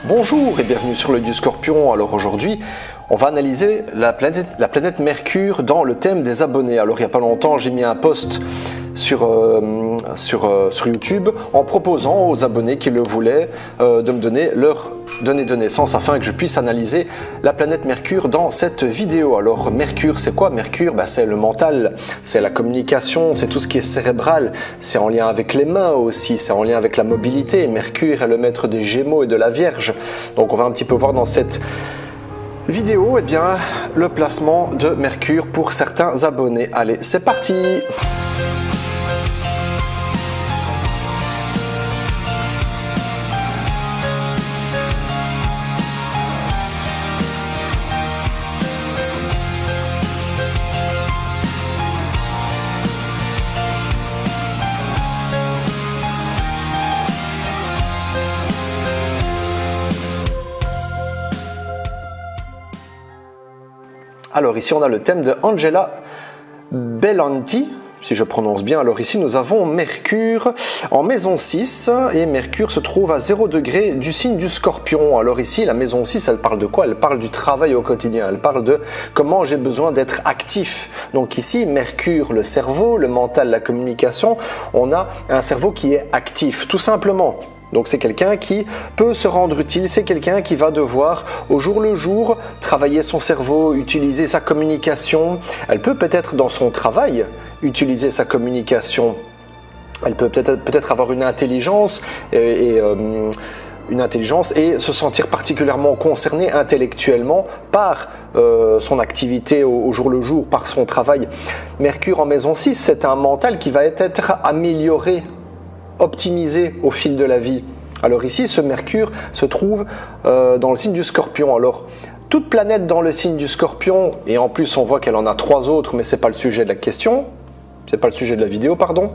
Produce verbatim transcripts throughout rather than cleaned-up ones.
Bonjour et bienvenue sur l'œil du Scorpion. Alors aujourd'hui, on va analyser la planète, la planète Mercure dans le thème des abonnés. Alors il n'y a pas longtemps, j'ai mis un post sur, euh, sur, euh, sur YouTube en proposant aux abonnés qui le voulaient euh, de me donner leur données de naissance afin que je puisse analyser la planète Mercure dans cette vidéo. Alors Mercure, c'est quoi? Mercure, ben, c'est le mental, c'est la communication, c'est tout ce qui est cérébral, c'est en lien avec les mains aussi, c'est en lien avec la mobilité. Mercure est le maître des Gémeaux et de la Vierge. Donc on va un petit peu voir dans cette vidéo eh bien, le placement de Mercure pour certains abonnés. Allez, c'est parti! Alors ici on a le thème de Angela Bellanti, si je prononce bien. Alors ici nous avons Mercure en maison six et Mercure se trouve à zéro degré du signe du Scorpion. Alors ici la maison six, elle parle de quoi? Elle parle du travail au quotidien, elle parle de comment j'ai besoin d'être actif. Donc ici Mercure, le cerveau, le mental, la communication, on a un cerveau qui est actif tout simplement. Donc c'est quelqu'un qui peut se rendre utile, c'est quelqu'un qui va devoir au jour le jour travailler son cerveau, utiliser sa communication. Elle peut peut-être dans son travail utiliser sa communication. Elle peut peut-être peut-être avoir une intelligence et, et euh, une intelligence et se sentir particulièrement concernée intellectuellement par euh, son activité au, au jour le jour, par son travail. Mercure en maison six, c'est un mental qui va être amélioré, optimisé au fil de la vie. Alors ici, ce Mercure se trouve euh, dans le signe du Scorpion. Alors, toute planète dans le signe du Scorpion, et en plus on voit qu'elle en a trois autres, mais ce n'est pas le sujet de la question, c'est pas le sujet de la vidéo, pardon.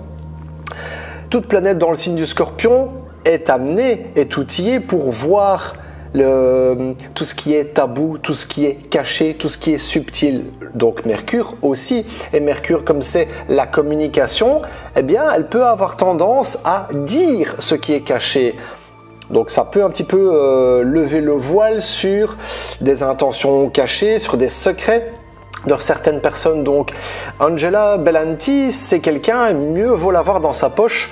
Toute planète dans le signe du Scorpion est amenée, est outillée pour voir Le, tout ce qui est tabou, tout ce qui est caché, tout ce qui est subtil. Donc Mercure aussi, et Mercure comme c'est la communication, eh bien elle peut avoir tendance à dire ce qui est caché. Donc ça peut un petit peu euh, lever le voile sur des intentions cachées, sur des secrets de certaines personnes. Donc Angela Bellanti, c'est quelqu'un, mieux vaut l'avoir dans sa poche,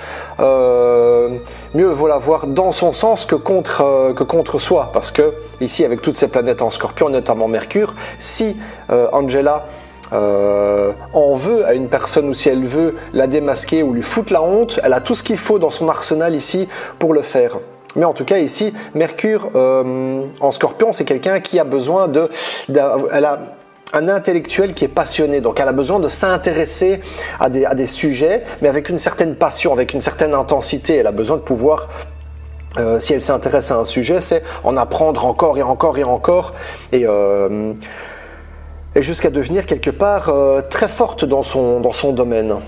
euh, mieux vaut l'avoir dans son sens que contre, euh, que contre soi, parce que ici avec toutes ces planètes en Scorpion, notamment Mercure, si euh, Angela euh, en veut à une personne ou si elle veut la démasquer ou lui foutre la honte, elle a tout ce qu'il faut dans son arsenal ici pour le faire. Mais en tout cas ici, Mercure euh, en Scorpion, c'est quelqu'un qui a besoin de, de elle a un intellectuel qui est passionné, donc elle a besoin de s'intéresser à des, à des sujets, mais avec une certaine passion, avec une certaine intensité. Elle a besoin de pouvoir, euh, si elle s'intéresse à un sujet, c'est en apprendre encore et encore et encore, et, euh, et jusqu'à devenir quelque part euh, très forte dans son, dans son domaine.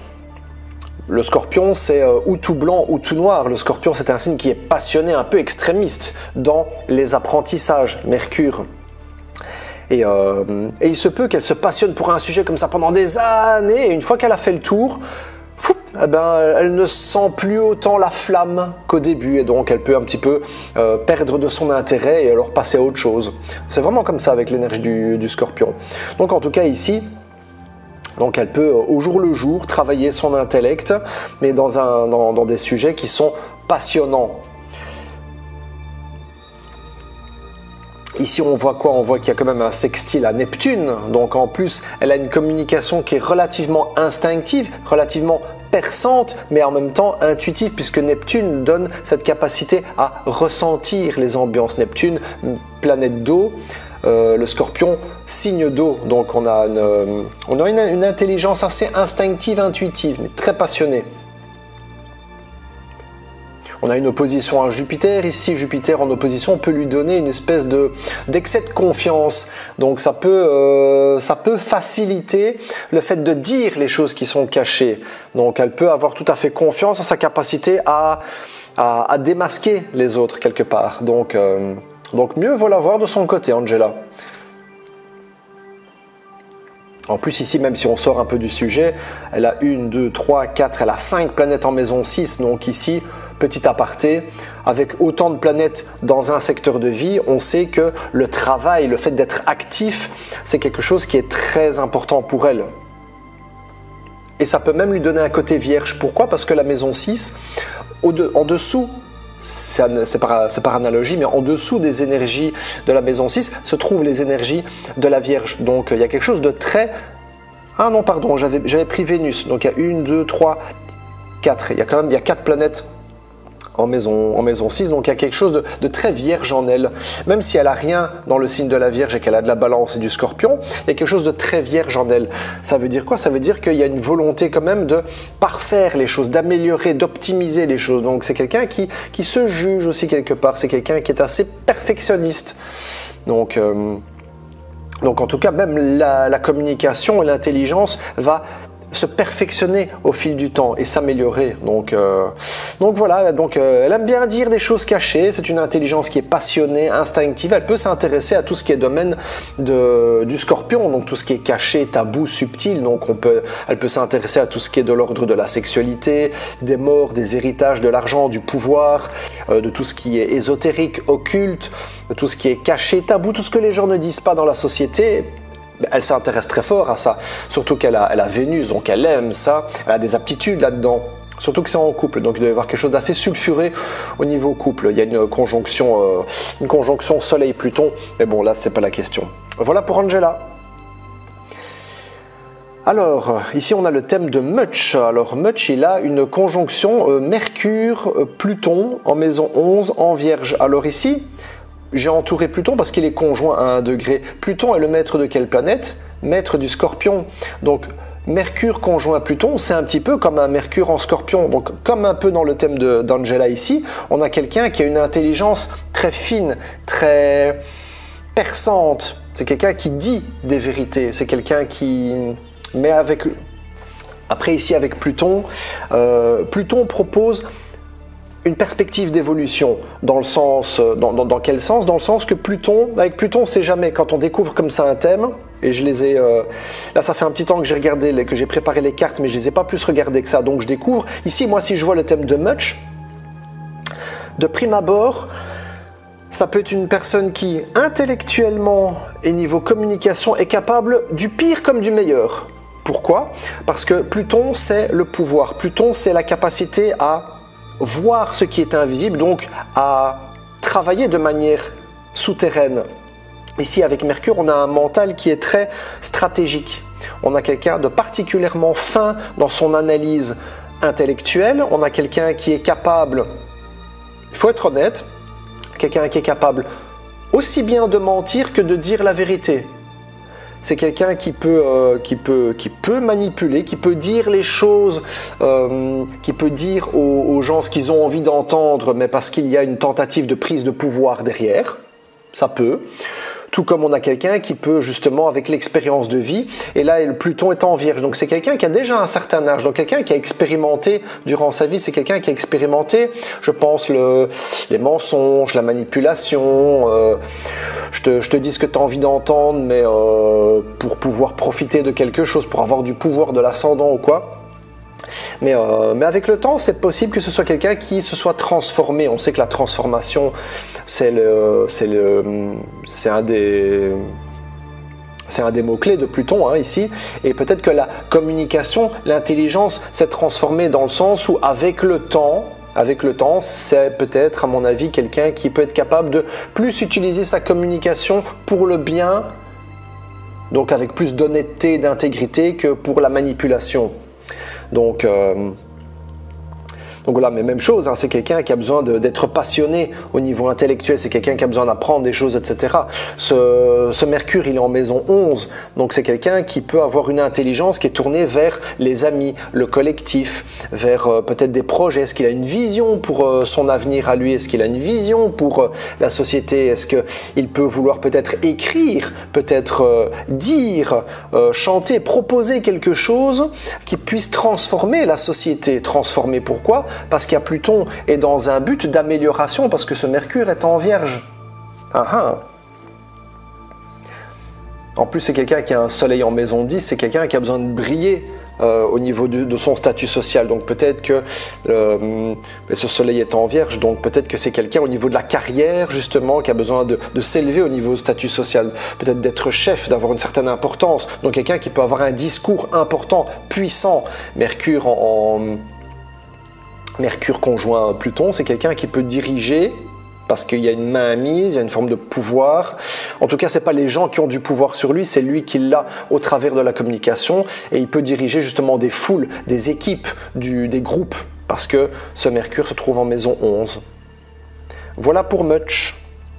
Le Scorpion, c'est euh, ou tout blanc ou tout noir. Le Scorpion, c'est un signe qui est passionné, un peu extrémiste dans les apprentissages. Mercure. Et, euh, et il se peut qu'elle se passionne pour un sujet comme ça pendant des années, et une fois qu'elle a fait le tour, fou, eh ben, elle ne sent plus autant la flamme qu'au début, et donc elle peut un petit peu euh, perdre de son intérêt et alors passer à autre chose. C'est vraiment comme ça avec l'énergie du, du Scorpion. Donc en tout cas ici, donc elle peut au jour le jour travailler son intellect, mais dans, un, dans, dans des sujets qui sont passionnants. Ici, on voit quoi? On voit qu'il y a quand même un sextile à Neptune. Donc, en plus, elle a une communication qui est relativement instinctive, relativement perçante, mais en même temps intuitive, puisque Neptune donne cette capacité à ressentir les ambiances. Neptune, planète d'eau, euh, le Scorpion, signe d'eau. Donc, on a, une, euh, on a une, une intelligence assez instinctive, intuitive, mais très passionnée. On a une opposition à Jupiter. Ici, Jupiter en opposition peut lui donner une espèce de, d'excès de confiance. Donc ça peut, euh, ça peut faciliter le fait de dire les choses qui sont cachées. Donc elle peut avoir tout à fait confiance en sa capacité à, à, à démasquer les autres quelque part. Donc, euh, donc mieux vaut l'avoir de son côté, Angela. En plus ici, même si on sort un peu du sujet, elle a une, deux, trois, quatre, elle a cinq planètes en maison six. Donc ici, petit aparté, avec autant de planètes dans un secteur de vie, on sait que le travail, le fait d'être actif, c'est quelque chose qui est très important pour elle. Et ça peut même lui donner un côté vierge. Pourquoi? Parce que la maison six, en dessous, c'est par, par analogie, mais en dessous des énergies de la maison six se trouvent les énergies de la Vierge. Donc il y a quelque chose de très... Ah non, pardon, j'avais pris Vénus. Donc il y a une, deux, trois, quatre. Il y a quand même il y a quatre planètes en maison, en maison six, donc il y a quelque chose de, de très vierge en elle. Même si elle n'a rien dans le signe de la Vierge et qu'elle a de la Balance et du Scorpion, il y a quelque chose de très vierge en elle. Ça veut dire quoi? Ça veut dire qu'il y a une volonté quand même de parfaire les choses, d'améliorer, d'optimiser les choses. Donc c'est quelqu'un qui, qui se juge aussi quelque part, c'est quelqu'un qui est assez perfectionniste. Donc... Euh, Donc en tout cas, même la, la communication et l'intelligence va se perfectionner au fil du temps et s'améliorer. Donc, euh, donc voilà, donc, euh, elle aime bien dire des choses cachées, c'est une intelligence qui est passionnée, instinctive, elle peut s'intéresser à tout ce qui est domaine de, du Scorpion, donc tout ce qui est caché, tabou, subtil, donc on peut, elle peut s'intéresser à tout ce qui est de l'ordre de la sexualité, des morts, des héritages, de l'argent, du pouvoir, euh, de tout ce qui est ésotérique, occulte, de tout ce qui est caché, tabou, tout ce que les gens ne disent pas dans la société. Elle s'intéresse très fort à ça, surtout qu'elle a, elle a Vénus, donc elle aime ça, elle a des aptitudes là-dedans, surtout que c'est en couple, donc il doit y avoir quelque chose d'assez sulfuré au niveau couple. Il y a une conjonction, euh, une conjonction Soleil-Pluton, mais bon là c'est pas la question. Voilà pour Angela. Alors, ici on a le thème de Much. Alors Much, il a une conjonction euh, Mercure-Pluton en maison onze en Vierge. Alors ici, j'ai entouré Pluton parce qu'il est conjoint à un degré. Pluton est le maître de quelle planète? Maître du Scorpion. Donc Mercure conjoint à Pluton, c'est un petit peu comme un Mercure en Scorpion. Donc comme un peu dans le thème d'Angela ici, on a quelqu'un qui a une intelligence très fine, très perçante. C'est quelqu'un qui dit des vérités. C'est quelqu'un qui... Mais avec... Après ici avec Pluton, euh, Pluton propose... une perspective d'évolution, dans le sens, dans, dans, dans quel sens? Dans le sens que Pluton, avec Pluton, on ne sait jamais, quand on découvre comme ça un thème, et je les ai, euh, là ça fait un petit temps que j'ai regardé, que j'ai préparé les cartes, mais je ne les ai pas plus regardées que ça, donc je découvre. Ici, moi, si je vois le thème de Much, de prime abord, ça peut être une personne qui, intellectuellement et niveau communication, est capable du pire comme du meilleur. Pourquoi? Parce que Pluton, c'est le pouvoir. Pluton, c'est la capacité à voir ce qui est invisible, donc à travailler de manière souterraine. Ici, avec Mercure, on a un mental qui est très stratégique. On a quelqu'un de particulièrement fin dans son analyse intellectuelle. On a quelqu'un qui est capable, il faut être honnête, quelqu'un qui est capable aussi bien de mentir que de dire la vérité. C'est quelqu'un qui peut, euh, qui, peut, qui peut manipuler, qui peut dire les choses, euh, qui peut dire aux, aux gens ce qu'ils ont envie d'entendre, mais parce qu'il y a une tentative de prise de pouvoir derrière. Ça peut. Tout comme on a quelqu'un qui peut justement avec l'expérience de vie, et là le Pluton est en Vierge, donc c'est quelqu'un qui a déjà un certain âge, donc quelqu'un qui a expérimenté durant sa vie, c'est quelqu'un qui a expérimenté, je pense, le, les mensonges, la manipulation, euh, je, te, je te dis ce que tu as envie d'entendre, mais euh, pour pouvoir profiter de quelque chose, pour avoir du pouvoir, de l'ascendant ou quoi. Mais, euh, mais avec le temps, c'est possible que ce soit quelqu'un qui se soit transformé. On sait que la transformation, c'est le, c'est le, c'est un des, c'est un des mots-clés de Pluton, hein, ici. Et peut-être que la communication, l'intelligence s'est transformée dans le sens où, avec le temps, avec le temps, c'est peut-être, à mon avis, quelqu'un qui peut être capable de plus utiliser sa communication pour le bien, donc avec plus d'honnêteté et d'intégrité que pour la manipulation. Donc, euh, donc voilà, mais même chose, hein, c'est quelqu'un qui a besoin d'être passionné au niveau intellectuel, c'est quelqu'un qui a besoin d'apprendre des choses, et cetera. Ce, ce Mercure, il est en maison onze, donc c'est quelqu'un qui peut avoir une intelligence qui est tournée vers les amis, le collectif, vers euh, peut-être des projets. Est-ce qu'il a une vision pour euh, son avenir à lui? Est-ce qu'il a une vision pour euh, la société? Est-ce qu'il peut vouloir peut-être écrire, peut-être euh, dire, euh, chanter, proposer quelque chose qui puisse transformer la société? Transformer pourquoi? Parce qu'il y a Pluton est dans un but d'amélioration, parce que ce Mercure est en Vierge. Ah ah. En plus, c'est quelqu'un qui a un soleil en maison dix, c'est quelqu'un qui a besoin de briller euh, au niveau de, de son statut social. Donc peut-être que euh, ce soleil est en vierge, donc peut-être que c'est quelqu'un au niveau de la carrière justement qui a besoin de, de s'élever au niveau statut social, peut-être d'être chef, d'avoir une certaine importance. Donc quelqu'un qui peut avoir un discours important, puissant. Mercure en, en Mercure conjoint Pluton, c'est quelqu'un qui peut diriger parce qu'il y a une mainmise, il y a une forme de pouvoir. En tout cas, ce n'est pas les gens qui ont du pouvoir sur lui, c'est lui qui l'a au travers de la communication et il peut diriger justement des foules, des équipes, du, des groupes parce que ce Mercure se trouve en maison onze. Voilà pour Much.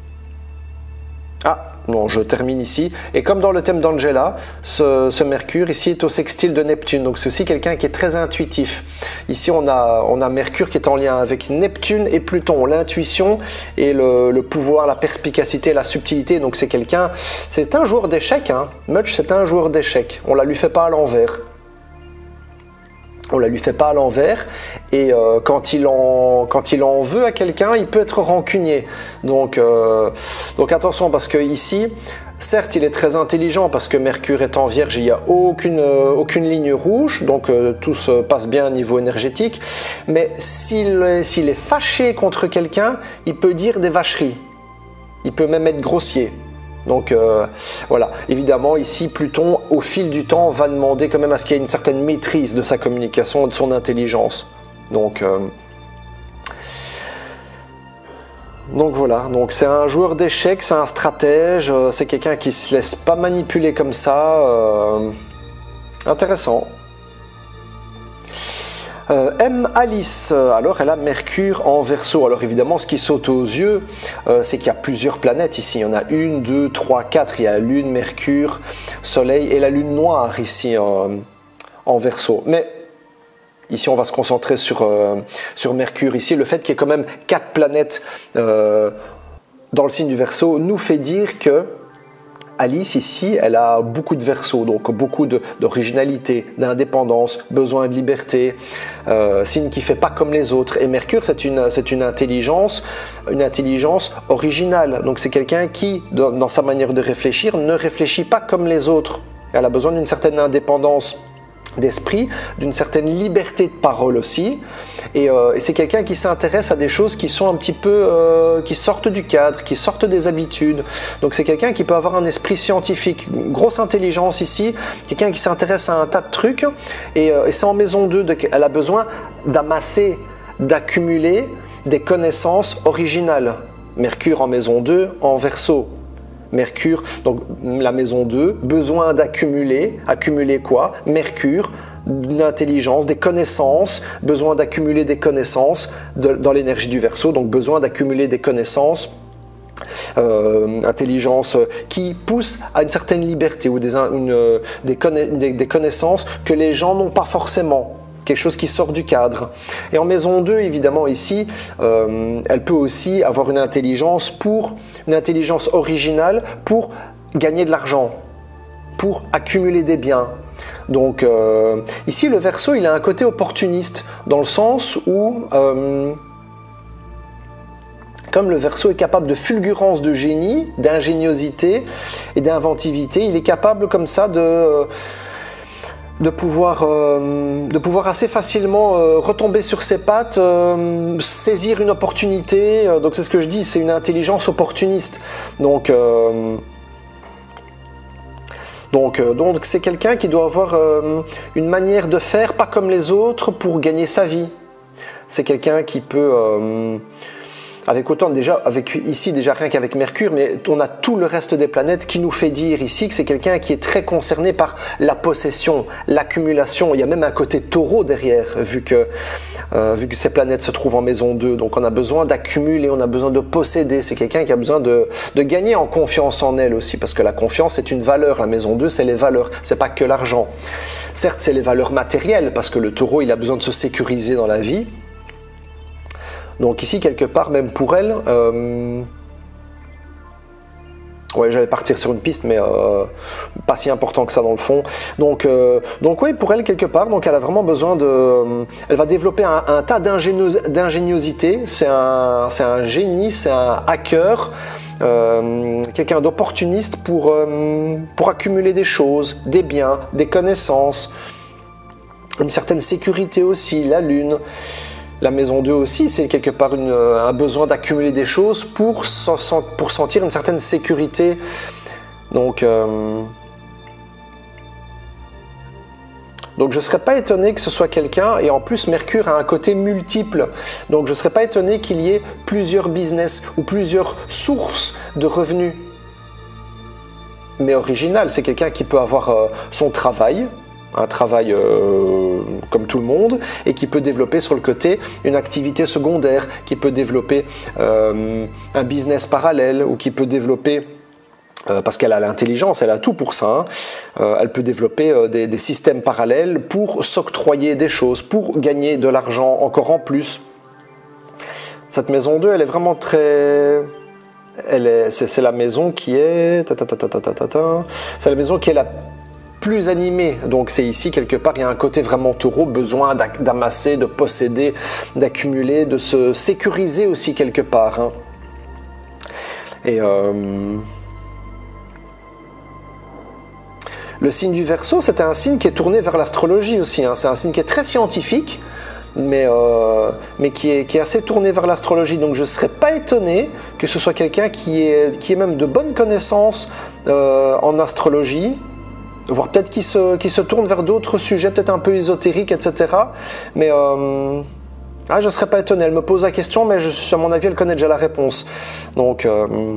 Ah, non, je termine ici. Et comme dans le thème d'Angela, ce, ce Mercure ici est au sextile de Neptune. Donc c'est aussi quelqu'un qui est très intuitif. Ici, on a, on a Mercure qui est en lien avec Neptune et Pluton. L'intuition et le, le pouvoir, la perspicacité, la subtilité. Donc c'est quelqu'un, c'est un joueur d'échecs. Hein. Much, c'est un joueur d'échecs. On ne la lui fait pas à l'envers. On ne la lui fait pas à l'envers et euh, quand, il en, quand il en veut à quelqu'un, il peut être rancunier. Donc, euh, donc attention parce que ici, certes, il est très intelligent parce que Mercure est en Vierge, il n'y a aucune, euh, aucune ligne rouge, donc euh, tout se passe bien au niveau énergétique. Mais s'il est, s'il est fâché contre quelqu'un, il peut dire des vacheries. Il peut même être grossier. Donc euh, voilà, évidemment ici Pluton au fil du temps va demander quand même à ce qu'il y ait une certaine maîtrise de sa communication et de son intelligence. Donc, euh, donc voilà, donc c'est un joueur d'échecs, c'est un stratège, c'est quelqu'un qui se laisse pas manipuler comme ça. Euh, intéressant. Euh, M. Alice, alors elle a Mercure en Verseau. Alors évidemment, ce qui saute aux yeux, euh, c'est qu'il y a plusieurs planètes ici. Il y en a une, deux, trois, quatre. Il y a la Lune, Mercure, Soleil et la Lune noire ici en, en Verseau. Mais ici, on va se concentrer sur, euh, sur Mercure. Ici, le fait qu'il y ait quand même quatre planètes euh, dans le signe du Verseau nous fait dire que Alice ici, elle a beaucoup de Verseau, donc beaucoup d'originalité, d'indépendance, besoin de liberté, euh, signe qui ne fait pas comme les autres. Et Mercure, c'est une, c'est une intelligence, une intelligence originale. Donc c'est quelqu'un qui, dans, dans sa manière de réfléchir, ne réfléchit pas comme les autres. Elle a besoin d'une certaine indépendance d'esprit, d'une certaine liberté de parole aussi, et, euh, et c'est quelqu'un qui s'intéresse à des choses qui sont un petit peu, euh, qui sortent du cadre, qui sortent des habitudes. Donc c'est quelqu'un qui peut avoir un esprit scientifique, une grosse intelligence ici, quelqu'un qui s'intéresse à un tas de trucs, et, euh, et c'est en maison deux, de, elle a besoin d'amasser, d'accumuler des connaissances originales. Mercure en maison deux, en Verseau. Mercure, donc la maison deux, besoin d'accumuler, accumuler quoi? Mercure, une intelligence, des connaissances, besoin d'accumuler des connaissances de, dans l'énergie du Verseau, donc besoin d'accumuler des connaissances, euh, intelligence qui pousse à une certaine liberté ou des, une, des, conna des, des connaissances que les gens n'ont pas forcément. Quelque chose qui sort du cadre. Et en maison deux, évidemment, ici, euh, elle peut aussi avoir une intelligence pour une intelligence originale pour gagner de l'argent, pour accumuler des biens. Donc euh, ici, le Verseau, il a un côté opportuniste dans le sens où, euh, comme le Verseau est capable de fulgurance de génie, d'ingéniosité et d'inventivité, il est capable comme ça de euh, de pouvoir, euh, de pouvoir assez facilement euh, retomber sur ses pattes, euh, saisir une opportunité. Euh, donc c'est ce que je dis, c'est une intelligence opportuniste. Donc, euh, donc, euh, donc c'est quelqu'un qui doit avoir euh, une manière de faire, pas comme les autres, pour gagner sa vie. C'est quelqu'un qui peut... Euh, avec autant déjà, avec ici déjà rien qu'avec Mercure, mais on a tout le reste des planètes qui nous fait dire ici que c'est quelqu'un qui est très concerné par la possession, l'accumulation. Il y a même un côté taureau derrière, vu que, euh, vu que ces planètes se trouvent en maison deux. Donc on a besoin d'accumuler, on a besoin de posséder. C'est quelqu'un qui a besoin de, de gagner en confiance en elle aussi, parce que la confiance est une valeur. La maison deux, c'est les valeurs, c'est pas que l'argent. Certes, c'est les valeurs matérielles, parce que le taureau, il a besoin de se sécuriser dans la vie. Donc ici, quelque part, même pour elle, euh... ouais, j'allais partir sur une piste, mais euh, pas si important que ça dans le fond. Donc, euh, donc oui, pour elle, quelque part, donc elle a vraiment besoin de... Elle va développer un, un tas d'ingéniosité. C'est un, c'est un génie, c'est un hacker, euh, quelqu'un d'opportuniste pour, euh, pour accumuler des choses, des biens, des connaissances. une certaine sécurité aussi, la lune. La maison deux aussi, c'est quelque part une, un besoin d'accumuler des choses pour, pour sentir une certaine sécurité. Donc, euh, donc je ne serais pas étonné que ce soit quelqu'un, et en plus Mercure a un côté multiple, donc je ne serais pas étonné qu'il y ait plusieurs business ou plusieurs sources de revenus. Mais original, c'est quelqu'un qui peut avoir euh, son travail, un travail euh, comme tout le monde, et qui peut développer sur le côté une activité secondaire, qui peut développer euh, un business parallèle, ou qui peut développer, euh, parce qu'elle a l'intelligence, elle a tout pour ça, hein, euh, elle peut développer euh, des, des systèmes parallèles pour s'octroyer des choses, pour gagner de l'argent encore en plus. Cette maison deux, elle est vraiment très... Elle est, c'est, c'est la maison qui est... C'est la maison qui est la plus animé, donc c'est ici quelque part il y a un côté vraiment taureau, besoin d'amasser, de posséder, d'accumuler, de se sécuriser aussi quelque part, hein. Et euh... le signe du Verseau, c'est un signe qui est tourné vers l'astrologie aussi, hein. C'est un signe qui est très scientifique, mais, euh, mais qui, est, qui est assez tourné vers l'astrologie, donc je ne serais pas étonné que ce soit quelqu'un qui ait, qui ait même de bonnes connaissances euh, en astrologie, voire peut-être qui se, qui se tourne vers d'autres sujets, peut-être un peu ésotériques, et cetera. Mais euh, ah, je ne serais pas étonné. Elle me pose la question, mais je, à mon avis, elle connaît déjà la réponse. Donc, euh,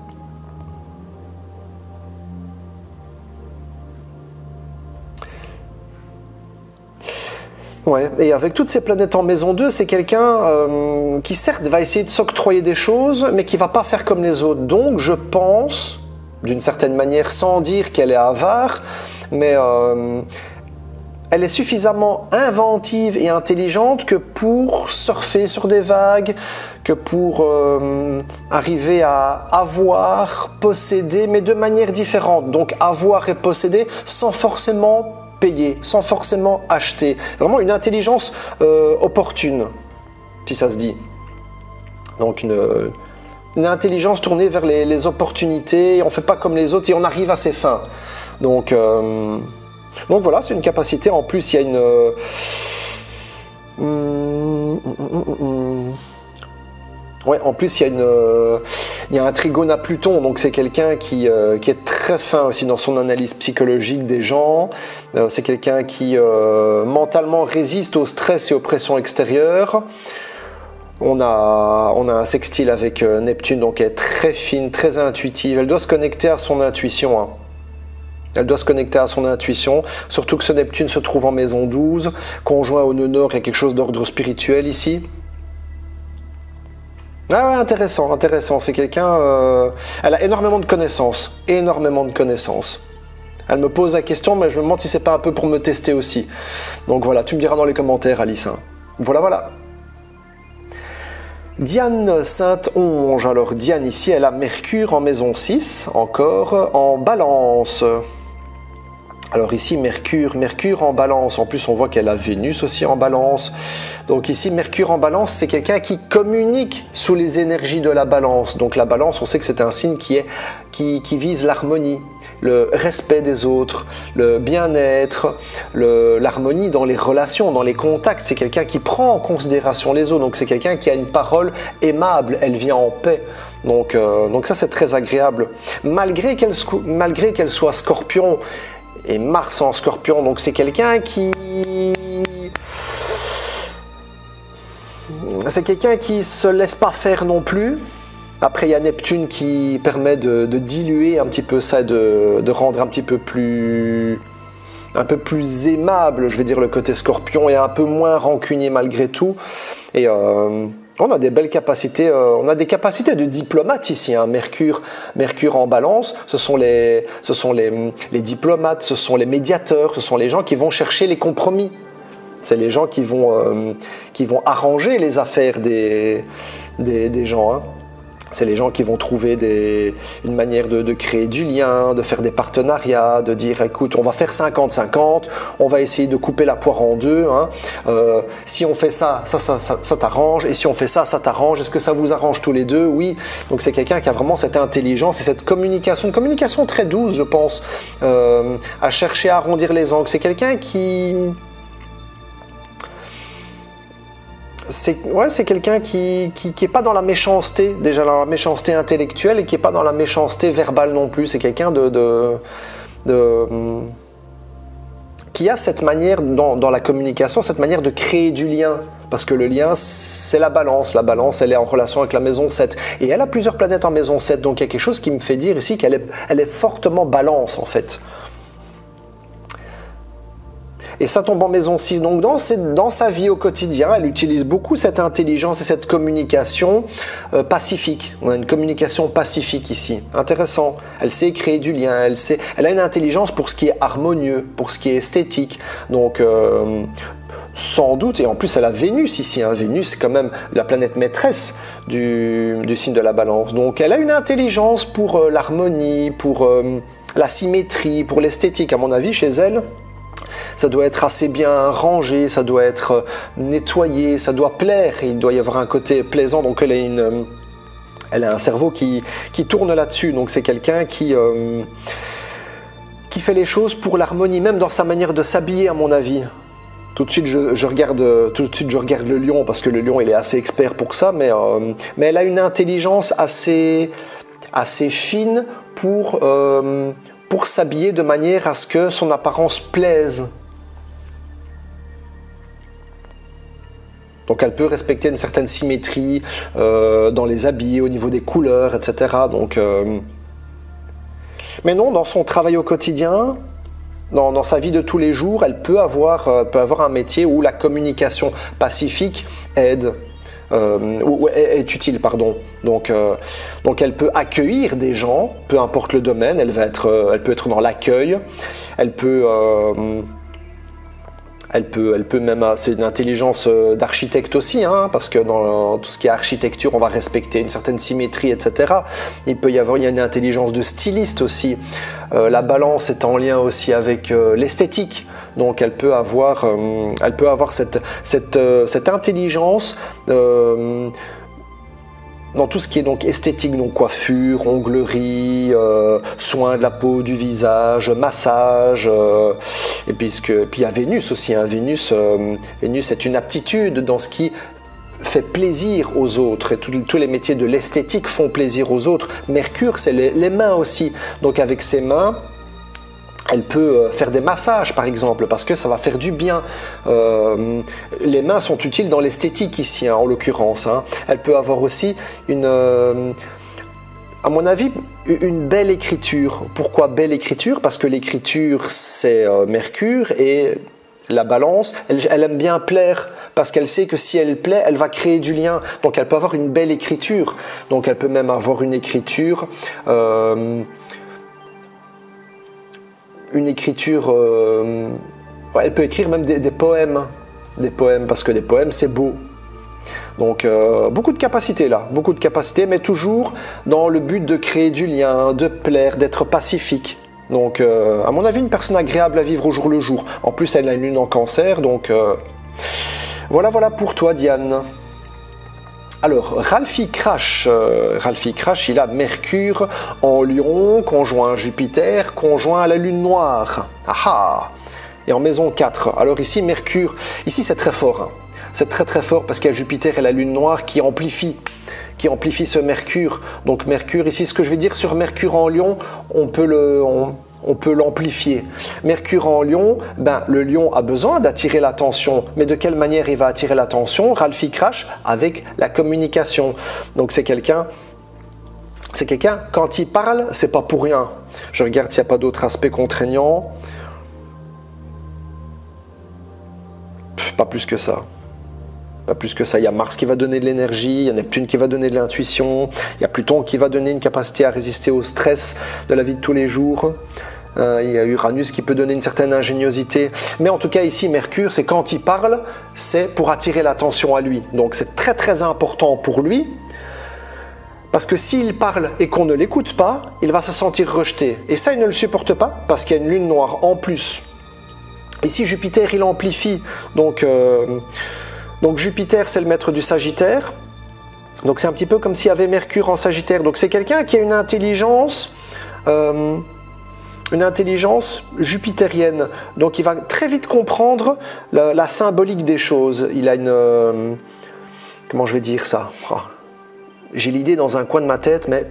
ouais. Et avec toutes ces planètes en maison deux, c'est quelqu'un euh, qui, certes, va essayer de s'octroyer des choses, mais qui ne va pas faire comme les autres. Donc, je pense... d'une certaine manière, sans dire qu'elle est avare, mais euh, elle est suffisamment inventive et intelligente que pour surfer sur des vagues, que pour euh, arriver à avoir, posséder, mais de manière différente. Donc avoir et posséder sans forcément payer, sans forcément acheter. Vraiment une intelligence euh, opportune, si ça se dit. Donc une... une intelligence tournée vers les, les opportunités, on ne fait pas comme les autres et on arrive à ses fins. Donc, euh, donc voilà, c'est une capacité. En plus, il y a une... Euh, hum, hum, hum, hum. Ouais, en plus, il y a, une, euh, il y a un trigone à Pluton, donc c'est quelqu'un qui, euh, qui est très fin aussi dans son analyse psychologique des gens. Euh, c'est quelqu'un qui euh, mentalement résiste au stress et aux pressions extérieures. On a, on a un sextile avec euh, Neptune, donc elle est très fine, très intuitive. Elle doit se connecter à son intuition, hein. Elle doit se connecter à son intuition, surtout que ce Neptune se trouve en maison douze, conjoint au nœud nord, il y a quelque chose d'ordre spirituel ici. Ah ouais, intéressant, intéressant. C'est quelqu'un... Euh, elle a énormément de connaissances, énormément de connaissances. Elle me pose la question, mais je me demande si c'est pas un peu pour me tester aussi. Donc voilà, tu me diras dans les commentaires, Alice, hein. Voilà, voilà. Diane Saint-Onge, alors Diane ici, elle a Mercure en maison six, encore en Balance. Alors ici, Mercure, Mercure en Balance, en plus on voit qu'elle a Vénus aussi en Balance. Donc ici, Mercure en Balance, c'est quelqu'un qui communique sous les énergies de la Balance. Donc la Balance, on sait que c'est un signe qui, est, qui, qui vise l'harmonie, le respect des autres, le bien-être, l'harmonie dans les relations, dans les contacts. C'est quelqu'un qui prend en considération les autres, donc c'est quelqu'un qui a une parole aimable, elle vient en paix. Donc, euh, donc ça c'est très agréable. Malgré qu'elle malgré qu'elle soit Scorpion, et Mars en Scorpion, donc c'est quelqu'un qui... C'est quelqu'un qui se laisse pas faire non plus. Après, il y a Neptune qui permet de, de diluer un petit peu ça, de, de rendre un petit peu plus... un peu plus aimable, je vais dire, le côté Scorpion, et un peu moins rancunier malgré tout. Et euh, on a des belles capacités, euh, on a des capacités de diplomate ici, hein. Mercure, Mercure en Balance, ce sont, les, ce sont les, les diplomates, ce sont les médiateurs, ce sont les gens qui vont chercher les compromis. C'est les gens qui vont, euh, qui vont arranger les affaires des, des, des gens, hein. C'est les gens qui vont trouver des, une manière de, de créer du lien, de faire des partenariats, de dire écoute, on va faire cinquante cinquante, on va essayer de couper la poire en deux, hein. Euh, si on fait ça, ça, ça, ça, ça t'arrange, et si on fait ça, ça t'arrange, est-ce que ça vous arrange tous les deux? Oui. Donc c'est quelqu'un qui a vraiment cette intelligence et cette communication, une communication très douce, je pense, euh, à chercher à arrondir les angles. C'est quelqu'un qui... c'est ouais, c'est quelqu'un qui, qui, qui est pas dans la méchanceté, déjà dans la méchanceté intellectuelle, et qui est pas dans la méchanceté verbale non plus. C'est quelqu'un de, de, de qui a cette manière dans, dans la communication, cette manière de créer du lien. Parce que le lien, c'est la balance. La balance, elle est en relation avec la maison sept. Et elle a plusieurs planètes en maison sept. Donc il y a quelque chose qui me fait dire ici qu'elle est, elle est fortement balance en fait. Et ça tombe en maison six. Donc dans, dans sa vie au quotidien, elle utilise beaucoup cette intelligence et cette communication euh, pacifique. On a une communication pacifique ici. Intéressant. Elle sait créer du lien. Elle, sait, elle a une intelligence pour ce qui est harmonieux, pour ce qui est esthétique. Donc... Euh, sans doute, et en plus elle a Vénus ici, hein. Vénus c'est quand même la planète maîtresse du, du signe de la balance, donc elle a une intelligence pour euh, l'harmonie, pour euh, la symétrie, pour l'esthétique. À mon avis, chez elle, ça doit être assez bien rangé, ça doit être euh, nettoyé, ça doit plaire, et il doit y avoir un côté plaisant, donc elle a, une, euh, elle a un cerveau qui, qui tourne là-dessus, donc c'est quelqu'un qui... Euh, qui fait les choses pour l'harmonie, même dans sa manière de s'habiller à mon avis. Tout de suite, je, je regarde, tout de suite, je regarde le lion parce que le lion, il est assez expert pour ça, mais, euh, mais elle a une intelligence assez, assez fine pour, euh, pour s'habiller de manière à ce que son apparence plaise. Donc elle peut respecter une certaine symétrie euh, dans les habits, au niveau des couleurs, et cetera. Donc, euh... Mais non, dans son travail au quotidien... Dans, dans sa vie de tous les jours, elle peut avoir, euh, peut avoir un métier où la communication pacifique aide, euh, ou est, est utile, pardon. Donc, euh, donc elle peut accueillir des gens, peu importe le domaine, elle, va être, euh, elle peut être dans l'accueil, elle peut... Euh, Elle peut, elle peut même, c'est une intelligence d'architecte aussi, hein, parce que dans tout ce qui est architecture, on va respecter une certaine symétrie, et cetera. Il peut y avoir il y a une intelligence de styliste aussi. Euh, la balance est en lien aussi avec euh, l'esthétique, donc elle peut avoir, euh, elle peut avoir cette, cette, euh, cette intelligence euh, dans tout ce qui est donc esthétique, donc coiffure, onglerie, euh, soins de la peau, du visage, massage, euh, et puis, ce que, puis il y a Vénus aussi, hein. Vénus, euh, Vénus est une aptitude dans ce qui fait plaisir aux autres, et tous les métiers de l'esthétique font plaisir aux autres. Mercure, c'est les, les mains aussi, donc avec ses mains, elle peut faire des massages par exemple, parce que ça va faire du bien. Euh, les mains sont utiles dans l'esthétique ici, hein, en l'occurrence. Hein. Elle peut avoir aussi une, euh, à mon avis, une belle écriture. Pourquoi belle écriture? Parce que l'écriture, c'est euh, Mercure, et la balance, elle, elle aime bien plaire, parce qu'elle sait que si elle plaît, elle va créer du lien. Donc elle peut avoir une belle écriture. Donc elle peut même avoir une écriture... Euh, une écriture, euh, ouais, elle peut écrire même des, des poèmes, des poèmes, parce que des poèmes c'est beau. Donc euh, beaucoup de capacités là, beaucoup de capacités, mais toujours dans le but de créer du lien, de plaire, d'être pacifique. Donc euh, à mon avis, une personne agréable à vivre au jour le jour. En plus, elle a une lune en cancer, donc euh, voilà, voilà pour toi Diane. Alors, Ralphie Crash, euh, Ralphie Crash, il a Mercure en Lion, conjoint Jupiter, conjoint à la Lune Noire. Ah ah! Et en maison quatre. Alors ici, Mercure, ici c'est très fort. Hein. C'est très très fort parce qu'il y a Jupiter et la Lune Noire qui amplifient, qui amplifient ce Mercure. Donc Mercure, ici, ce que je vais dire sur Mercure en Lion, on peut le... On, on peut l'amplifier. Mercure en Lion, ben, le lion a besoin d'attirer l'attention. Mais de quelle manière il va attirer l'attention? Ralphie Crash, avec la communication. Donc c'est quelqu'un, c'est quelqu'un, quand il parle, c'est pas pour rien. Je regarde s'il n'y a pas d'autres aspects contraignants. Pff, pas plus que ça. Pas plus que ça. Il y a Mars qui va donner de l'énergie, il y a Neptune qui va donner de l'intuition, il y a Pluton qui va donner une capacité à résister au stress de la vie de tous les jours. Euh, il y a Uranus qui peut donner une certaine ingéniosité. Mais en tout cas ici, Mercure, c'est quand il parle, c'est pour attirer l'attention à lui. Donc c'est très très important pour lui, parce que s'il parle et qu'on ne l'écoute pas, il va se sentir rejeté. Et ça, il ne le supporte pas, parce qu'il y a une lune noire en plus. Ici, Jupiter, il amplifie. Donc... Euh, Donc Jupiter, c'est le maître du Sagittaire. Donc c'est un petit peu comme s'il y avait Mercure en Sagittaire. Donc c'est quelqu'un qui a une intelligence, euh, une intelligence jupitérienne. Donc il va très vite comprendre la, la symbolique des choses. Il a une, euh, comment je vais dire ça? Oh, j'ai l'idée dans un coin de ma tête, mais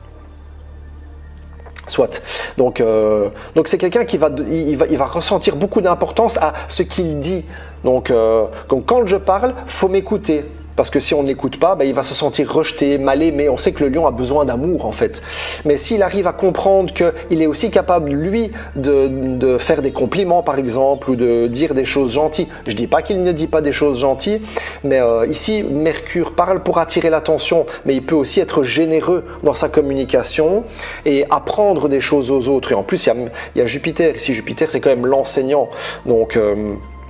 soit. Donc, euh, donc c'est quelqu'un qui va, il va, il va ressentir beaucoup d'importance à ce qu'il dit. Donc, euh, donc quand je parle, faut m'écouter. Parce que si on ne l'écoute pas, ben, il va se sentir rejeté, mal aimé. On sait que le lion a besoin d'amour en fait. Mais s'il arrive à comprendre qu'il est aussi capable, lui, de, de faire des compliments par exemple, ou de dire des choses gentilles. Je ne dis pas qu'il ne dit pas des choses gentilles, mais euh, ici, Mercure parle pour attirer l'attention, mais il peut aussi être généreux dans sa communication et apprendre des choses aux autres. Et en plus, il y a, il y a Jupiter. Ici, Jupiter, c'est quand même l'enseignant. Donc... Euh,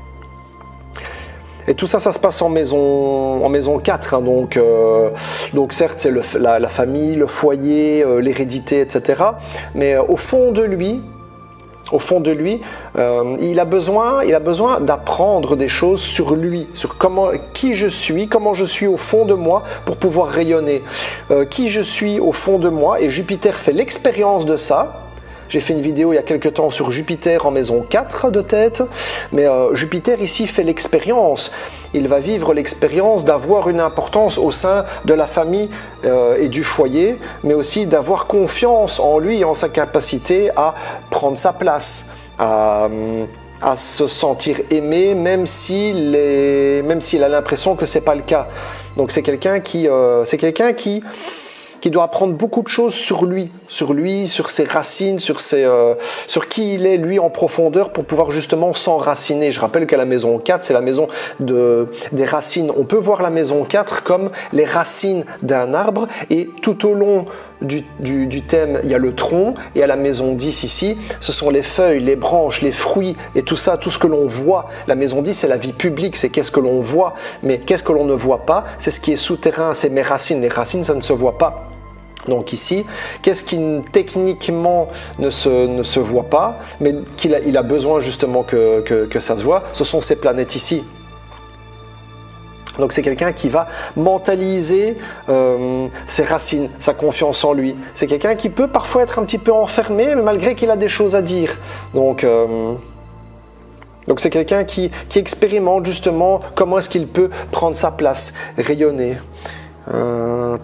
Et tout ça, ça se passe en maison, en maison quatre. Hein, donc, euh, donc, certes, c'est le, la, la famille, le foyer, euh, l'hérédité, et cetera. Mais euh, au fond de lui, au fond de lui, euh, il a besoin, il a besoin d'apprendre des choses sur lui, sur comment, qui je suis, comment je suis au fond de moi pour pouvoir rayonner. Euh, qui je suis au fond de moi, et Jupiter fait l'expérience de ça. J'ai fait une vidéo il y a quelques temps sur Jupiter en maison quatre de tête, mais euh, Jupiter ici fait l'expérience. Il va vivre l'expérience d'avoir une importance au sein de la famille euh, et du foyer, mais aussi d'avoir confiance en lui et en sa capacité à prendre sa place, à, à se sentir aimé, même s'il est, même s'il a l'impression que c'est pas le cas. Donc c'est quelqu'un qui, euh, c'est quelqu'un qui qui doit apprendre beaucoup de choses sur lui, sur lui, sur ses racines, sur, ses, euh, sur qui il est, lui, en profondeur, pour pouvoir justement s'enraciner. Je rappelle que la maison quatre, c'est la maison de, des racines. On peut voir la maison quatre comme les racines d'un arbre, et tout au long du, du, du thème, il y a le tronc, et à la maison dix ici, ce sont les feuilles, les branches, les fruits, et tout ça, tout ce que l'on voit. La maison dix, c'est la vie publique, c'est qu'est-ce que l'on voit, mais qu'est-ce que l'on ne voit pas, c'est ce qui est souterrain, c'est mes racines. Les racines, ça ne se voit pas. Donc ici, qu'est-ce qui techniquement ne se, ne se voit pas, mais qu'il a, il a besoin justement que, que, que ça se voit, ce sont ces planètes ici. Donc c'est quelqu'un qui va mentaliser euh, ses racines, sa confiance en lui. C'est quelqu'un qui peut parfois être un petit peu enfermé, mais malgré qu'il a des choses à dire. Donc... Euh, Donc c'est quelqu'un qui, qui expérimente justement comment est-ce qu'il peut prendre sa place, rayonner. Euh...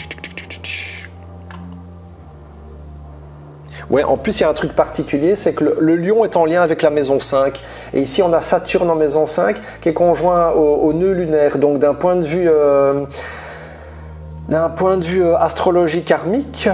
Ouais, en plus, il y a un truc particulier, c'est que le, le lion est en lien avec la maison cinq. Et ici, on a Saturne en maison cinq qui est conjoint au, au nœud lunaire. Donc, d'un point de vue, euh, d'un point de vue euh, astrologie karmique,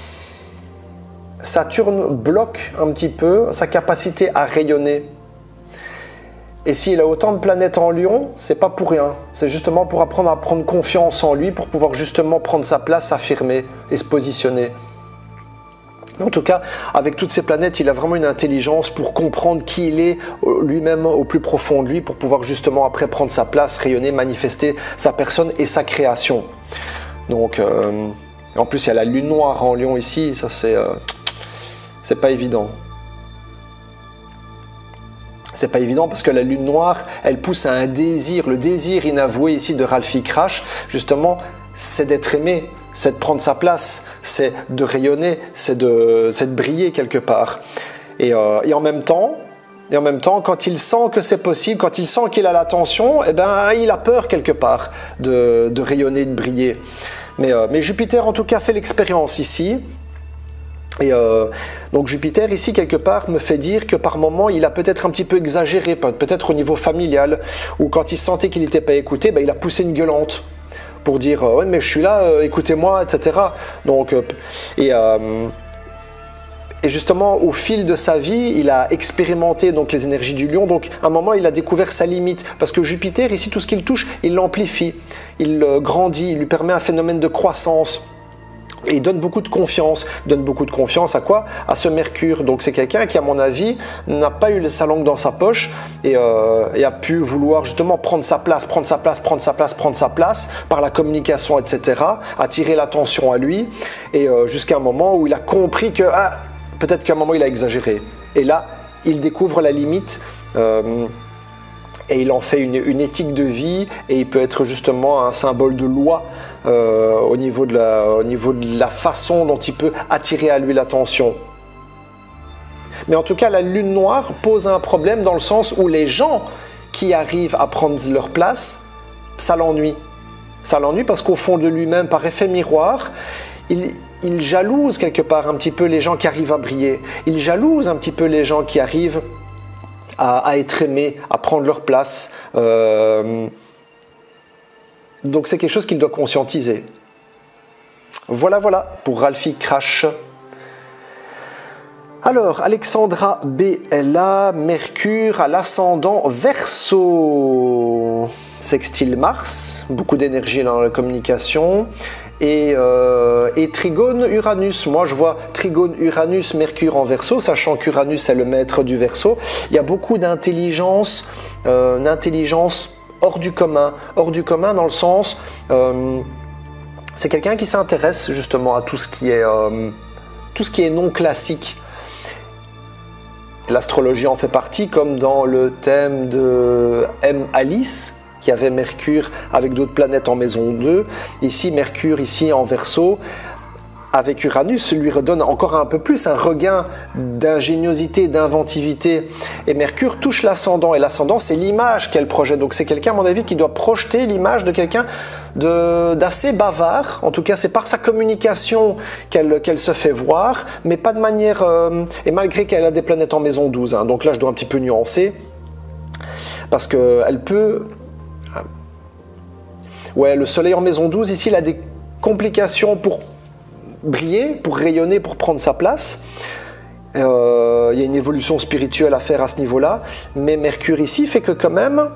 Saturne bloque un petit peu sa capacité à rayonner. Et s'il a autant de planètes en lion, c'est pas pour rien. C'est justement pour apprendre à prendre confiance en lui, pour pouvoir justement prendre sa place, s'affirmer et se positionner. En tout cas, avec toutes ces planètes, il a vraiment une intelligence pour comprendre qui il est lui-même au plus profond de lui, pour pouvoir justement après prendre sa place, rayonner, manifester sa personne et sa création. Donc, euh, en plus, il y a la lune noire en lion ici, ça c'est euh, c'est pas évident. C'est pas évident parce que la lune noire, elle pousse à un désir. Le désir inavoué ici de Ralphie Crash, justement, c'est d'être aimé, c'est de prendre sa place, c'est de rayonner, c'est de, c'est de briller quelque part. Et, euh, et en même temps, et en même temps, quand il sent que c'est possible, quand il sent qu'il a l'attention, eh ben, il a peur quelque part de, de rayonner, de briller. Mais, euh, mais Jupiter, en tout cas, fait l'expérience ici. Et euh, donc Jupiter ici quelque part me fait dire que par moment il a peut-être un petit peu exagéré, peut-être au niveau familial, ou quand il sentait qu'il n'était pas écouté, ben, il a poussé une gueulante pour dire euh, ouais mais je suis là, euh, écoutez-moi, et cetera. Donc euh, et euh, Et justement, au fil de sa vie, il a expérimenté donc les énergies du lion. Donc, à un moment, il a découvert sa limite. Parce que Jupiter, ici, tout ce qu'il touche, il l'amplifie. Il euh, grandit, il lui permet un phénomène de croissance. Et il donne beaucoup de confiance. Il donne beaucoup de confiance à quoi? À ce Mercure. Donc, c'est quelqu'un qui, à mon avis, n'a pas eu sa langue dans sa poche et, euh, et a pu vouloir justement prendre sa place, prendre sa place, prendre sa place, prendre sa place par la communication, et cetera. Attirer l'attention à lui. Et euh, jusqu'à un moment où il a compris que... Ah, peut-être qu'à un moment, il a exagéré. Et là, il découvre la limite euh, et il en fait une, une éthique de vie et il peut être justement un symbole de loi euh, au, niveau de la, au niveau de la façon dont il peut attirer à lui l'attention. Mais en tout cas, la lune noire pose un problème dans le sens où les gens qui arrivent à prendre leur place, ça l'ennuie. Ça l'ennuie parce qu'au fond de lui-même, par effet miroir, il, il jalouse quelque part un petit peu les gens qui arrivent à briller. Il jalouse un petit peu les gens qui arrivent à, à être aimés, à prendre leur place. Euh, donc c'est quelque chose qu'il doit conscientiser. Voilà, voilà, pour Ralphie Crash. Alors, Alexandra B est là, Mercure à l'ascendant Verseau, sextile Mars, beaucoup d'énergie dans la communication, et, euh, et Trigone Uranus. Moi je vois Trigone Uranus, Mercure en Verseau, sachant qu'Uranus est le maître du Verseau. Il y a beaucoup d'intelligence, euh, d'intelligence hors du commun, hors du commun dans le sens, euh, c'est quelqu'un qui s'intéresse justement à tout ce qui est, euh, tout ce qui est non classique. L'astrologie en fait partie, comme dans le thème de M. Alice, qui avait Mercure avec d'autres planètes en maison deux. Ici, Mercure, ici en Verseau, avec Uranus, lui redonne encore un peu plus un regain d'ingéniosité, d'inventivité. Et Mercure touche l'ascendant, et l'ascendant, c'est l'image qu'elle projette. Donc c'est quelqu'un, à mon avis, qui doit projeter l'image de quelqu'un d'assez bavard. En tout cas, c'est par sa communication qu'elle qu'elle se fait voir, mais pas de manière... Euh, et malgré qu'elle a des planètes en maison douze. Hein, donc là, je dois un petit peu nuancer, parce qu'elle peut... Ouais, le soleil en maison douze, ici, il a des complications pour briller, pour rayonner, pour prendre sa place. Euh, il y a une évolution spirituelle à faire à ce niveau-là, mais Mercure ici fait que quand même,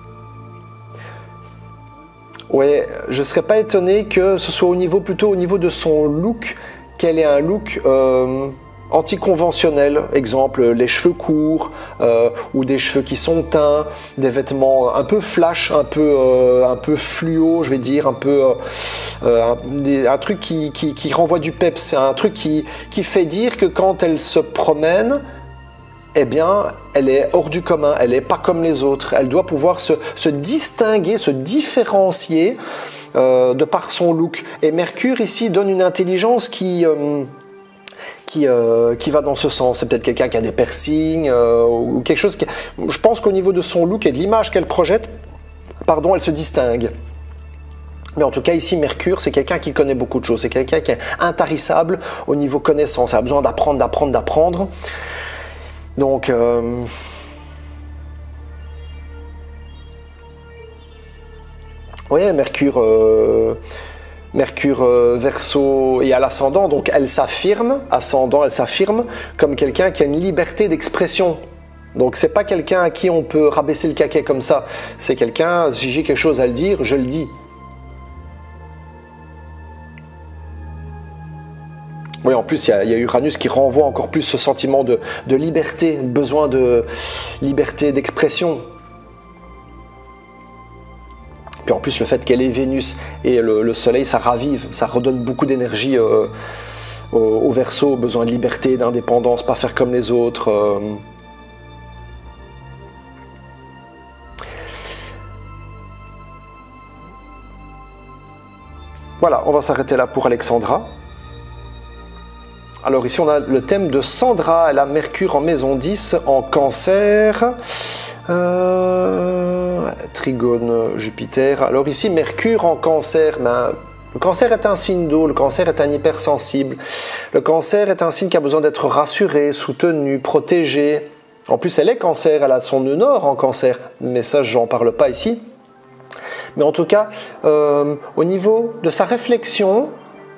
ouais, je ne serais pas étonné que ce soit au niveau, plutôt au niveau de son look, qu'elle ait un look euh, anticonventionnel, exemple les cheveux courts, euh, ou des cheveux qui sont teints, des vêtements un peu flash, un peu, euh, un peu fluo, je vais dire, un peu euh, un, des, un truc qui, qui, qui renvoie du peps, c'est un truc qui, qui fait dire que quand elle se promène, eh bien, elle est hors du commun, elle n'est pas comme les autres, elle doit pouvoir se, se distinguer, se différencier euh, de par son look. Et Mercure ici donne une intelligence qui... Euh, Qui, euh, qui va dans ce sens. C'est peut-être quelqu'un qui a des piercings euh, ou quelque chose qui... Je pense qu'au niveau de son look et de l'image qu'elle projette, pardon, elle se distingue. Mais en tout cas, ici, Mercure, c'est quelqu'un qui connaît beaucoup de choses. C'est quelqu'un qui est intarissable au niveau connaissance. Elle a besoin d'apprendre, d'apprendre, d'apprendre. Donc... Euh... Oui, Mercure... Euh... Mercure euh, Verseau et à l'ascendant, donc elle s'affirme, ascendant, elle s'affirme comme quelqu'un qui a une liberté d'expression. Donc c'est pas quelqu'un à qui on peut rabaisser le caquet comme ça. C'est quelqu'un, si j'ai quelque chose à le dire, je le dis. Oui, en plus, il y, a, il y a Uranus qui renvoie encore plus ce sentiment de, de liberté, besoin de liberté d'expression. Puis en plus, le fait qu'elle ait Vénus et le, le Soleil, ça ravive, ça redonne beaucoup d'énergie euh, au, au Verseau, besoin de liberté, d'indépendance, pas faire comme les autres. Euh. Voilà, on va s'arrêter là pour Alexandra. Alors ici, on a le thème de Sandra, elle a Mercure en maison dix, en Cancer. Euh, Trigone, Jupiter. Alors ici, Mercure en Cancer. Ben, le Cancer est un signe d'eau, le Cancer est un hypersensible. Le Cancer est un signe qui a besoin d'être rassuré, soutenu, protégé. En plus, elle est Cancer, elle a son nœud nord en Cancer. Mais ça, j'en parle pas ici. Mais en tout cas, euh, au niveau de sa réflexion,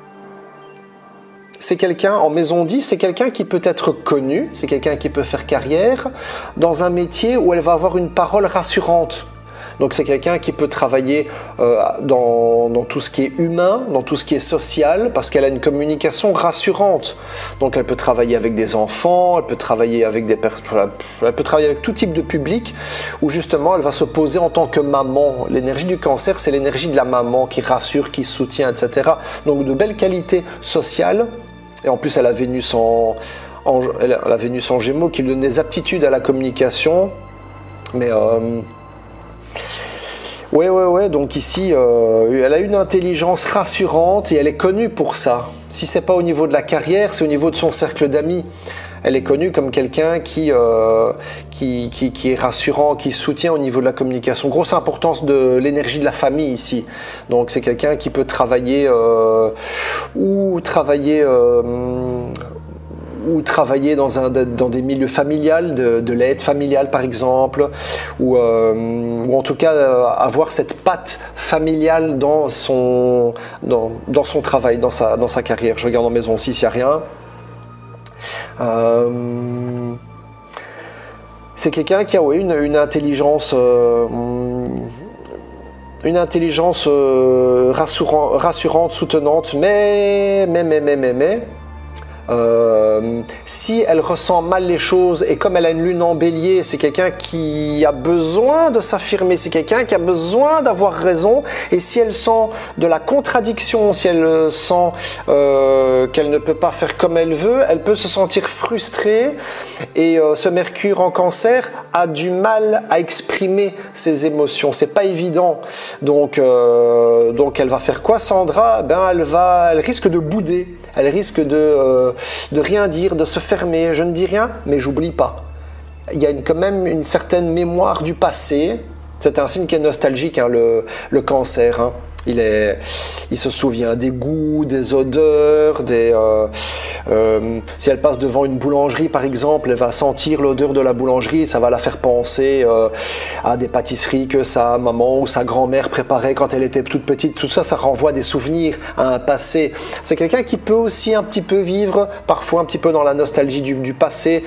c'est quelqu'un, en maison dix, c'est quelqu'un qui peut être connu, c'est quelqu'un qui peut faire carrière dans un métier où elle va avoir une parole rassurante. Donc c'est quelqu'un qui peut travailler euh, dans, dans tout ce qui est humain, dans tout ce qui est social, parce qu'elle a une communication rassurante. Donc elle peut travailler avec des enfants, elle peut travailler avec des personnes, elle peut travailler avec tout type de public, où justement elle va se poser en tant que maman. L'énergie du Cancer, c'est l'énergie de la maman qui rassure, qui soutient, et cetera. Donc de belles qualités sociales. Et en plus elle a Vénus en, en, elle a la Vénus en Gémeaux qui lui donne des aptitudes à la communication. Mais euh, ouais, ouais, ouais, donc ici, euh, elle a une intelligence rassurante et elle est connue pour ça. Si c'est pas au niveau de la carrière, c'est au niveau de son cercle d'amis. Elle est connue comme quelqu'un qui, euh, qui, qui, qui est rassurant, qui soutient au niveau de la communication. Grosse importance de l'énergie de la famille ici. Donc c'est quelqu'un qui peut travailler euh, ou travailler... Euh, ou travailler dans, un, dans des milieux familiales, de, de l'aide familiale par exemple, ou, euh, ou en tout cas euh, avoir cette patte familiale dans son, dans, dans son travail, dans sa, dans sa carrière. Je regarde en maison six, il n'y a rien. Euh, c'est quelqu'un qui a oui, une, une intelligence... Euh, une intelligence euh, rassurant, rassurante, soutenante, mais, mais, mais, mais, mais, mais Euh, si elle ressent mal les choses et comme elle a une lune en bélier, c'est quelqu'un qui a besoin de s'affirmer, c'est quelqu'un qui a besoin d'avoir raison, et si elle sent de la contradiction, si elle sent euh, qu'elle ne peut pas faire comme elle veut, elle peut se sentir frustrée, et euh, ce Mercure en Cancer a du mal à exprimer ses émotions, c'est pas évident. Donc, euh, donc elle va faire quoi, Sandra? Ben elle va, elle risque de bouder, elle risque de euh, de rien dire, de se fermer. Je ne dis rien, mais j'oublie pas. Il y a une, quand même une certaine mémoire du passé. C'est un signe qui est nostalgique, hein, le, le Cancer. Hein. Il, est, il se souvient des goûts, des odeurs, des, euh, euh, si elle passe devant une boulangerie par exemple, elle va sentir l'odeur de la boulangerie, ça va la faire penser euh, à des pâtisseries que sa maman ou sa grand-mère préparait quand elle était toute petite. Tout ça, ça renvoie des souvenirs à un passé. C'est quelqu'un qui peut aussi un petit peu vivre, parfois un petit peu dans la nostalgie du, du passé.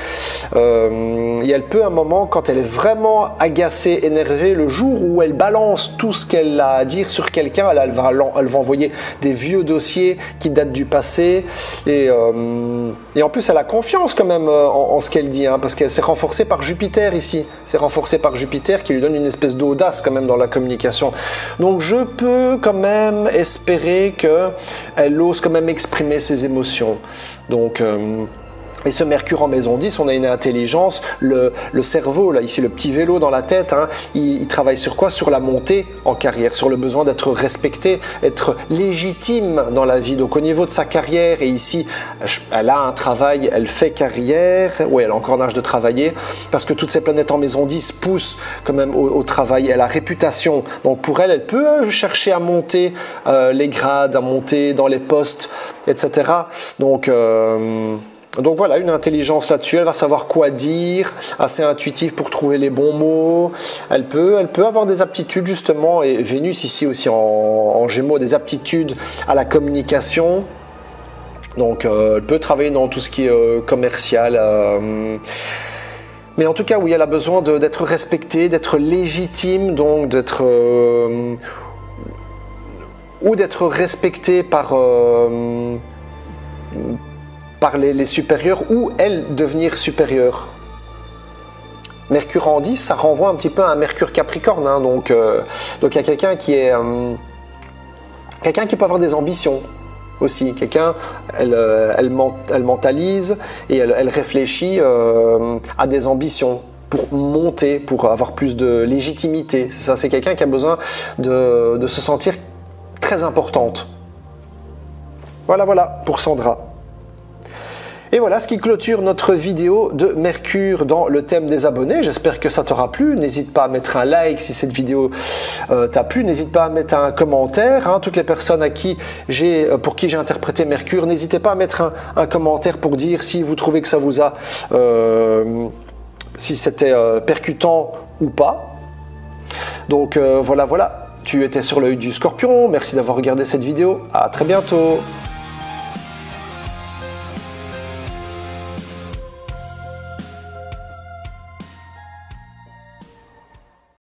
Euh, et elle peut à un moment, quand elle est vraiment agacée, énervée, le jour où elle balance tout ce qu'elle a à dire sur quelqu'un, Elle, elle, va, elle va envoyer des vieux dossiers qui datent du passé et, euh, et en plus elle a confiance quand même en, en ce qu'elle dit, hein, parce qu'elle s'est renforcée par Jupiter ici, c'est renforcée par Jupiter qui lui donne une espèce d'audace quand même dans la communication. Donc je peux quand même espérer qu'elle ose quand même exprimer ses émotions. Donc euh, et ce Mercure en maison dix, on a une intelligence, le, le cerveau, là, ici le petit vélo dans la tête, hein, il, il travaille sur quoi? Sur la montée en carrière, sur le besoin d'être respecté, être légitime dans la vie. Donc au niveau de sa carrière, et ici, elle a un travail, elle fait carrière, oui, elle a encore l'âge de travailler, parce que toutes ces planètes en maison dix poussent quand même au, au travail, elle a réputation. Donc pour elle, elle peut chercher à monter euh, les grades, à monter dans les postes, et cetera. Donc... Euh, Donc voilà, une intelligence là-dessus, elle va savoir quoi dire, assez intuitive pour trouver les bons mots. Elle peut, elle peut avoir des aptitudes justement, et Vénus ici aussi en, en Gémeaux, des aptitudes à la communication. Donc euh, elle peut travailler dans tout ce qui est euh, commercial. Euh, mais en tout cas, oui, elle a besoin d'être respectée, d'être légitime, donc d'être... Euh, ou d'être respectée par... Euh, par les, les supérieurs, ou elle devenir supérieure. Mercure en dix, ça renvoie un petit peu à un Mercure Capricorne, hein, donc euh, donc il y a quelqu'un qui est euh, quelqu'un qui peut avoir des ambitions aussi, quelqu'un, elle, elle, elle mentalise et elle, elle réfléchit euh, à des ambitions pour monter, pour avoir plus de légitimité. C'est ça, c'est quelqu'un qui a besoin de, de se sentir très importante. Voilà, voilà, pour Sandra. Et voilà ce qui clôture notre vidéo de Mercure dans le thème des abonnés. J'espère que ça t'aura plu. N'hésite pas à mettre un like si cette vidéo euh, t'a plu. N'hésite pas à mettre un commentaire. Hein. Toutes les personnes à qui j'ai, pour qui j'ai interprété Mercure, n'hésitez pas à mettre un, un commentaire pour dire si vous trouvez que ça vous a... Euh, si c'était euh, percutant ou pas. Donc euh, voilà, voilà. Tu étais sur l'œil du Scorpion. Merci d'avoir regardé cette vidéo. À très bientôt.